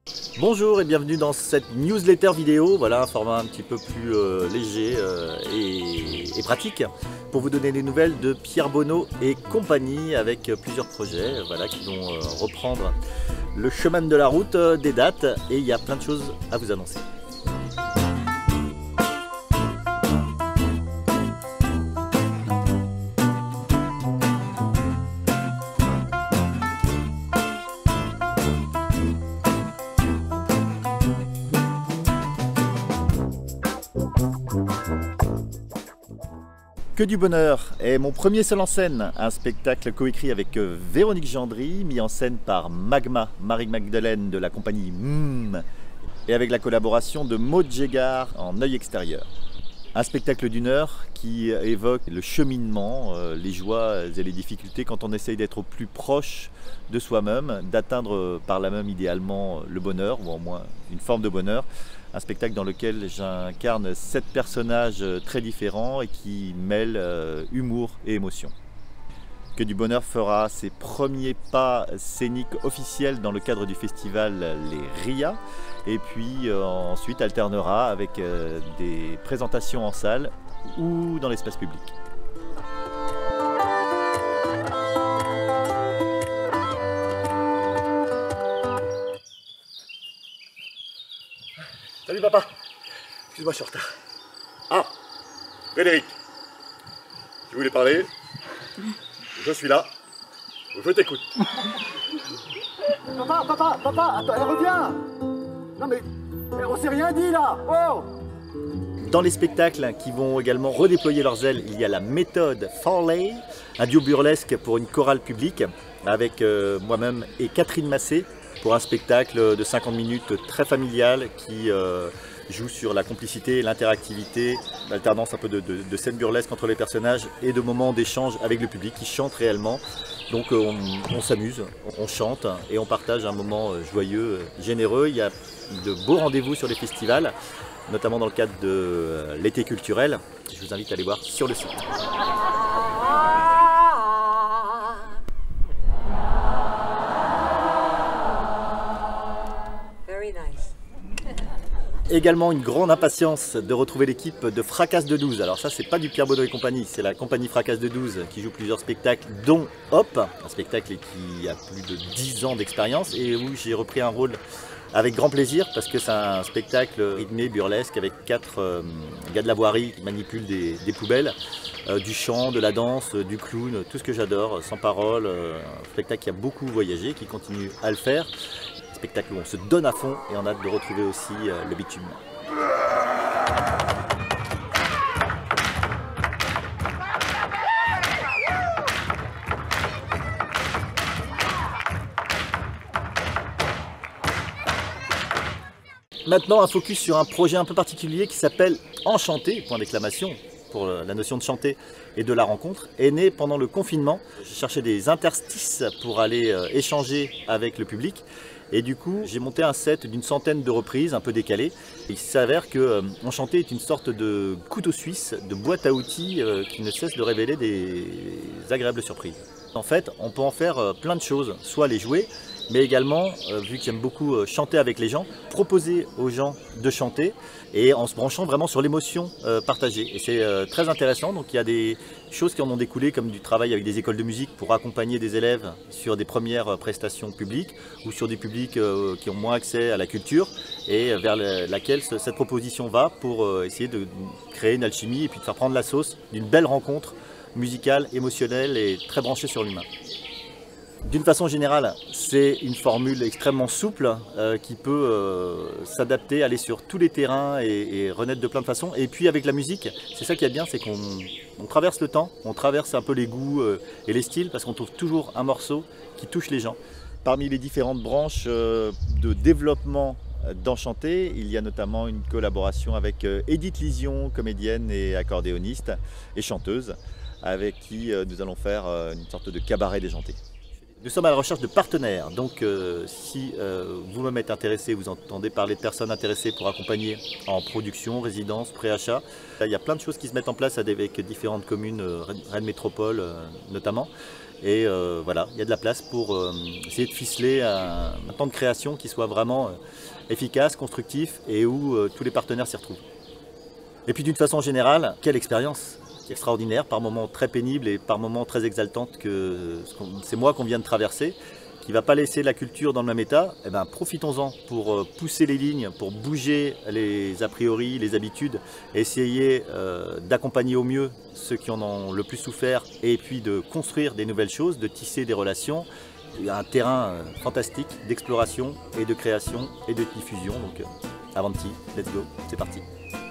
Bonjour et bienvenue dans cette newsletter vidéo, voilà un format un petit peu plus léger et pratique pour vous donner des nouvelles de Pierre Bonneau et compagnie avec plusieurs projets qui vont reprendre le chemin de la route des dates et il y a plein de choses à vous annoncer. Que du bonheur est mon premier seul en scène, un spectacle coécrit avec Véronique Gendry, mis en scène par Magma, Marie-Magdeleine de la compagnie et avec la collaboration de Maud Jégard en œil extérieur. Un spectacle d'une heure qui évoque le cheminement, les joies et les difficultés quand on essaye d'être au plus proche de soi-même, d'atteindre par là même idéalement le bonheur, ou au moins une forme de bonheur. Un spectacle dans lequel j'incarne 7 personnages très différents et qui mêlent humour et émotion. Que du bonheur fera ses premiers pas scéniques officiels dans le cadre du festival Les RIA et puis ensuite alternera avec des présentations en salle ou dans l'espace public. Salut papa, excuse-moi, je suis en retard. Ah, Frédéric, tu voulais parler? Je suis là, je t'écoute. Papa, attends, elle revient. Non mais, on s'est rien dit là. Oh. Dans les spectacles qui vont également redéployer leurs ailes, il y a la méthode Farley, un duo burlesque pour une chorale publique avec moi-même et Catherine Massé, pour un spectacle de 50 minutes très familial qui joue sur la complicité et l'interactivité, l'alternance un peu de scènes burlesques entre les personnages et de moments d'échange avec le public qui chante réellement. Donc on s'amuse, on chante et on partage un moment joyeux, généreux. Il y a de beaux rendez-vous sur les festivals, notamment dans le cadre de l'été culturel. Je vous invite à aller voir sur le site. Également une grande impatience de retrouver l'équipe de Fracasse de 12. Alors ça c'est pas du Pierre Bonneau et compagnie, c'est la compagnie Fracasse de 12 qui joue plusieurs spectacles dont Hop, un spectacle qui a plus de 10 ans d'expérience et où j'ai repris un rôle avec grand plaisir parce que c'est un spectacle rythmé, burlesque avec 4 gars de la voirie qui manipulent des poubelles, du chant, de la danse, du clown, tout ce que j'adore, sans parole, un spectacle qui a beaucoup voyagé, qui continue à le faire. Spectacle où on se donne à fond et on a hâte de retrouver aussi le bitume. Maintenant un focus sur un projet un peu particulier qui s'appelle Enchanté, point d'exclamation, pour la notion de chanter et de la rencontre, est né pendant le confinement. J'ai cherché des interstices pour aller échanger avec le public. Et du coup, j'ai monté un set d'une centaine de reprises, un peu décalées. Il s'avère que Enchanté est une sorte de couteau suisse, de boîte à outils qui ne cesse de révéler des agréables surprises. En fait, on peut en faire plein de choses, soit les jouer, mais également, vu que j'aime beaucoup chanter avec les gens, proposer aux gens de chanter et en se branchant vraiment sur l'émotion partagée. Et c'est très intéressant, donc il y a des choses qui en ont découlé comme du travail avec des écoles de musique pour accompagner des élèves sur des premières prestations publiques ou sur des publics qui ont moins accès à la culture et vers laquelle cette proposition va pour essayer de créer une alchimie et puis de faire prendre la sauce d'une belle rencontre musicale, émotionnelle et très branchée sur l'humain. D'une façon générale, c'est une formule extrêmement souple qui peut s'adapter, aller sur tous les terrains et renaître de plein de façons. Et puis avec la musique, c'est ça qui est bien, c'est qu'on traverse le temps, on traverse un peu les goûts et les styles parce qu'on trouve toujours un morceau qui touche les gens. Parmi les différentes branches de développement d'Enchanté, il y a notamment une collaboration avec Edith Lision, comédienne et accordéoniste et chanteuse, avec qui nous allons faire une sorte de cabaret déjanté. Nous sommes à la recherche de partenaires, donc si vous-même êtes intéressé, vous entendez parler de personnes intéressées pour accompagner en production, résidence, préachat, il y a plein de choses qui se mettent en place avec différentes communes, Rennes Métropole notamment, Et voilà, il y a de la place pour essayer de ficeler un temps de création qui soit vraiment efficace, constructif et où tous les partenaires s'y retrouvent. Et puis d'une façon générale, quelle expérience extraordinaire, par moments très pénible et par moments très exaltante que ces mois qu'on vient de traverser, qui ne va pas laisser la culture dans le même état. Eh ben, profitons-en pour pousser les lignes, pour bouger les a priori, les habitudes, essayer d'accompagner au mieux ceux qui en ont le plus souffert et puis de construire des nouvelles choses, de tisser des relations. Il y a un terrain fantastique d'exploration et de création et de diffusion. Donc avanti, let's go, c'est parti.